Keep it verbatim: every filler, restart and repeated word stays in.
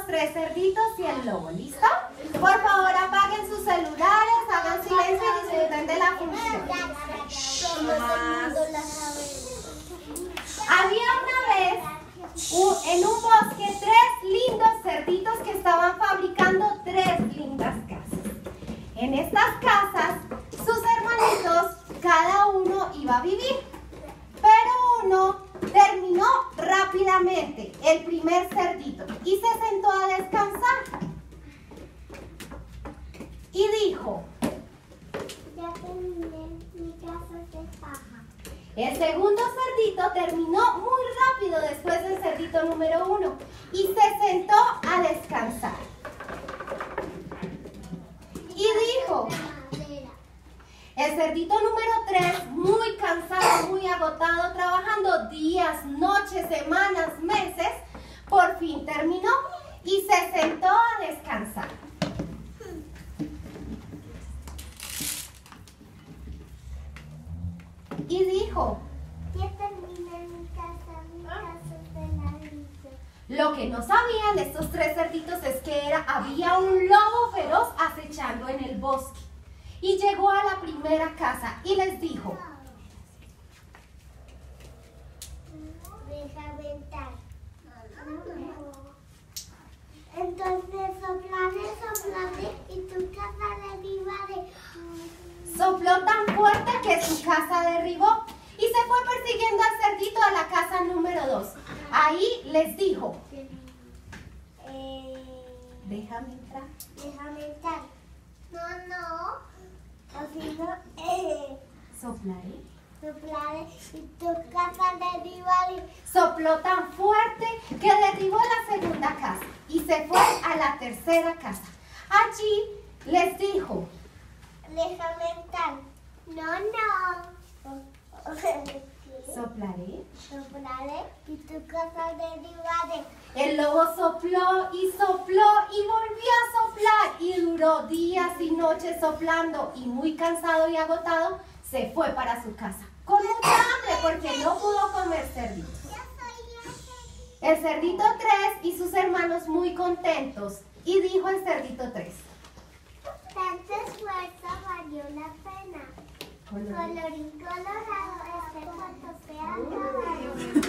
tres cerditos y el lobo. ¿Listo? Por favor, apaguen sus celulares, hagan silencio y disfruten de la función. Había una vez en un bosque tres lindos cerditos que estaban fabricando tres lindas casas. En estas casas, sus hermanitos, cada uno iba a vivir, pero uno terminó rápidamente, el primer cerdito, y se sentó a descansar. Y dijo: ya terminé, mi casa de paja. El segundo cerdito terminó muy rápido después del cerdito número uno y se sentó a descansar. Y dijo: el cerdito número tres, muy cansado, muy agotado, trabajando días, noches, semanas, meses, por fin terminó y se sentó a descansar. Y dijo: ya terminé mi casa, mi casa de ladrillo. Lo que no sabían estos tres cerditos es que era, había un lobo feroz acechando en el bosque. Y llegó a la primera casa y les dijo: déjame entrar. Entonces soplaré, soplaré y tu casa derribaré. Sopló tan fuerte que su casa derribó y se fue persiguiendo al cerdito a la casa número dos. Ahí les dijo: Eh, déjame entrar. déjame entrar. No, no. O si no, eh, Soplaré. soplaré y tu casa derribaré. Sopló tan fuerte que derribó la segunda casa y se fue a la tercera casa. Allí les dijo: déjame entrar. No, no. soplaré. Soplaré y tu casa derribaré. El lobo sopló y sopló y volvió a soplar y duró días y noches soplando y muy cansado y agotado se fue para su casa con mucha hambre porque no pudo comer cerdito. El cerdito tres y sus hermanos muy contentos y dijo el cerdito tres: tanto esfuerzo valió la pena. Colorín colorado, este cuento se ha acabado.